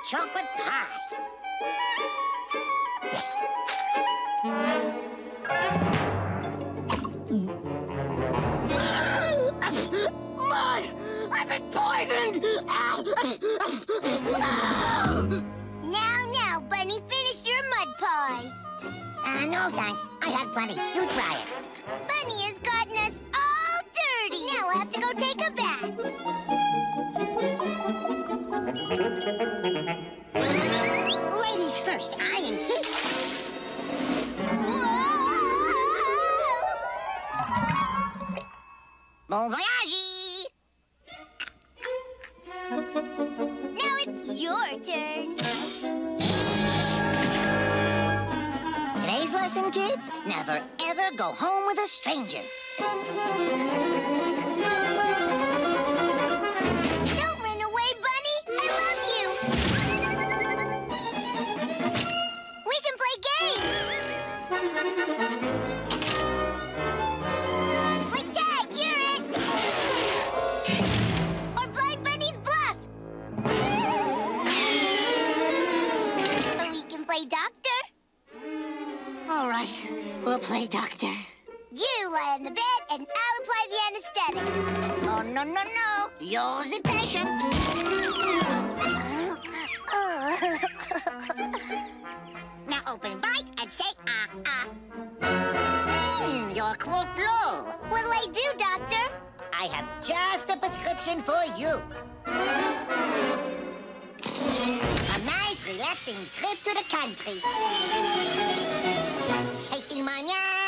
chocolate pie. Mud! I've been poisoned! Now, Bunny, finish your mud pie. No, thanks. I had plenty. You try it. Bunny has gotten us all dirty. Now we'll have to go take a bath. Ladies first, I insist. Whoa! Bon voyage! Now it's your turn. Today's lesson, kids, never ever go home with a stranger. Don't run away, Bunny. I love you. We can play games. Like tag, you're it. Or Blind Bunny's bluff. Or we can play doctor. All right, we'll play doctor. You lie on the bed and I'll apply the anesthetic. Oh, no, no, no. You're the patient. Now open wide and say, you're quite low. What'll I do, doctor? I have just a prescription for you. A nice, relaxing trip to the country. Hasty mania.